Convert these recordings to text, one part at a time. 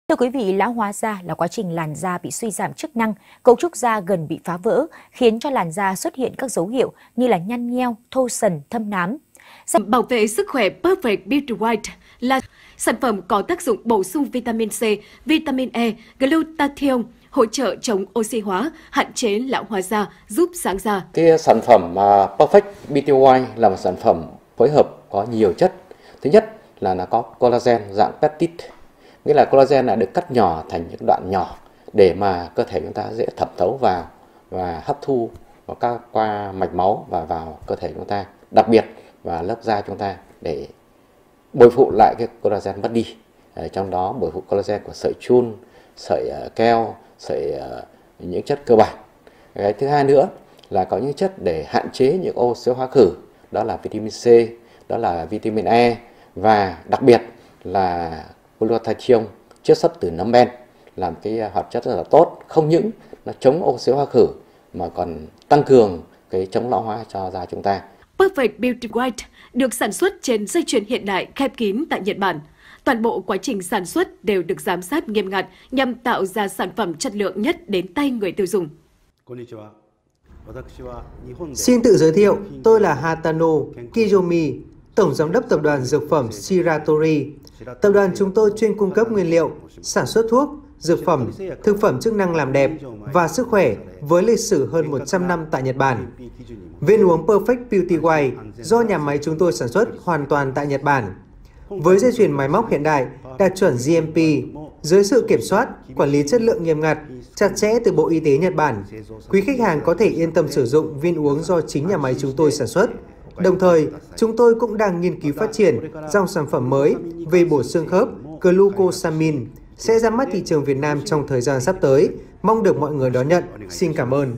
Thưa quý vị, lão hóa da là quá trình làn da bị suy giảm chức năng, cấu trúc da gần bị phá vỡ, khiến cho làn da xuất hiện các dấu hiệu như là nhăn nheo, thô sần, thâm nám. Bảo vệ sức khỏe Perfect Beauty White là sản phẩm có tác dụng bổ sung vitamin C, vitamin E, glutathione, hỗ trợ chống oxy hóa, hạn chế lão hóa da, giúp sáng da. Cái sản phẩm Perfect Beauty White là một sản phẩm phối hợp có nhiều chất. Thứ nhất là nó có collagen dạng peptide, nghĩa là collagen là được cắt nhỏ thành những đoạn nhỏ để mà cơ thể chúng ta dễ thẩm thấu vào và hấp thu qua mạch máu và vào cơ thể chúng ta, đặc biệt và lớp da chúng ta để bồi phụ lại cái collagen mất đi. Trong đó bồi phụ collagen của sợi chun, sợi keo, sợi những chất cơ bản. Cái thứ hai nữa là có những chất để hạn chế những oxy hóa khử, đó là vitamin C, đó là vitamin E và đặc biệt là glutathione, chiết xuất từ nấm ben, làm cái hoạt chất rất là tốt, không những nó chống oxy hóa khử mà còn tăng cường cái chống lão hóa cho da chúng ta. Perfect Beauty White được sản xuất trên dây chuyền hiện đại khép kín tại Nhật Bản. Toàn bộ quá trình sản xuất đều được giám sát nghiêm ngặt nhằm tạo ra sản phẩm chất lượng nhất đến tay người tiêu dùng. Xin tự giới thiệu, tôi là Hatano Kiyomi, Tổng Giám đốc Tập đoàn Dược phẩm Shiratori. Tập đoàn chúng tôi chuyên cung cấp nguyên liệu, sản xuất thuốc, dược phẩm, thực phẩm chức năng làm đẹp và sức khỏe với lịch sử hơn 100 năm tại Nhật Bản. Viên uống Perfect Beauty White do nhà máy chúng tôi sản xuất hoàn toàn tại Nhật Bản. Với dây chuyền máy móc hiện đại, đạt chuẩn GMP, dưới sự kiểm soát, quản lý chất lượng nghiêm ngặt, chặt chẽ từ Bộ Y tế Nhật Bản, quý khách hàng có thể yên tâm sử dụng viên uống do chính nhà máy chúng tôi sản xuất. Đồng thời, chúng tôi cũng đang nghiên cứu phát triển dòng sản phẩm mới về bổ xương khớp glucosamine sẽ ra mắt thị trường Việt Nam trong thời gian sắp tới. Mong được mọi người đón nhận. Xin cảm ơn.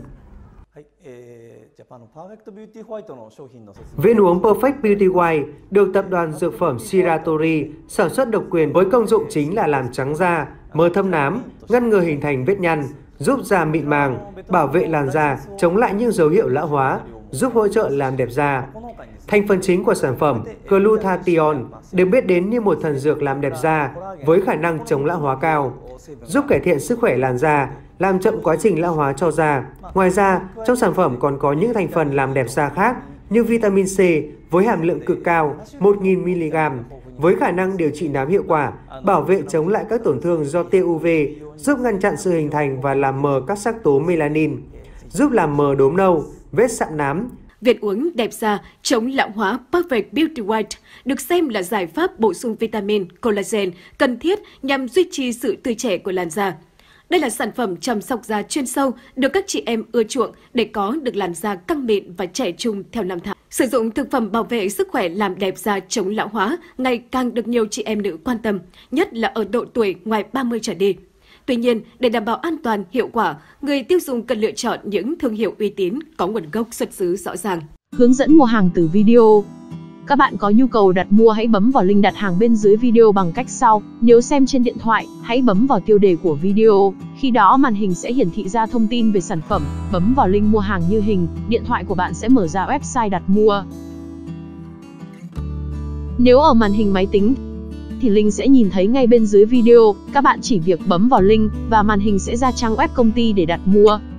Viên uống Perfect Beauty White được Tập đoàn Dược phẩm Shiratori sản xuất độc quyền với công dụng chính là làm trắng da, mờ thâm nám, ngăn ngừa hình thành vết nhăn, giúp da mịn màng, bảo vệ làn da, chống lại những dấu hiệu lão hóa, giúp hỗ trợ làm đẹp da. Thành phần chính của sản phẩm glutathione được biết đến như một thần dược làm đẹp da với khả năng chống lão hóa cao, giúp cải thiện sức khỏe làn da, làm chậm quá trình lão hóa cho da. Ngoài ra, trong sản phẩm còn có những thành phần làm đẹp da khác như vitamin C với hàm lượng cực cao 1000mg với khả năng điều trị nám hiệu quả, bảo vệ chống lại các tổn thương do tia UV, giúp ngăn chặn sự hình thành và làm mờ các sắc tố melanin, giúp làm mờ đốm nâu, vết sạm nám. Viên uống đẹp da chống lão hóa Perfect Beauty White được xem là giải pháp bổ sung vitamin, collagen cần thiết nhằm duy trì sự tươi trẻ của làn da. Đây là sản phẩm chăm sóc da chuyên sâu được các chị em ưa chuộng để có được làn da căng mịn và trẻ trung theo năm tháng. Sử dụng thực phẩm bảo vệ sức khỏe làm đẹp da chống lão hóa ngày càng được nhiều chị em nữ quan tâm, nhất là ở độ tuổi ngoài 30 trở đi. Tuy nhiên, để đảm bảo an toàn, hiệu quả, người tiêu dùng cần lựa chọn những thương hiệu uy tín có nguồn gốc xuất xứ rõ ràng. Hướng dẫn mua hàng từ video. Các bạn có nhu cầu đặt mua hãy bấm vào link đặt hàng bên dưới video bằng cách sau. Nếu xem trên điện thoại, hãy bấm vào tiêu đề của video. Khi đó màn hình sẽ hiển thị ra thông tin về sản phẩm. Bấm vào link mua hàng như hình, điện thoại của bạn sẽ mở ra website đặt mua. Nếu ở màn hình máy tính thì link sẽ nhìn thấy ngay bên dưới video. Các bạn chỉ việc bấm vào link và màn hình sẽ ra trang web công ty để đặt mua.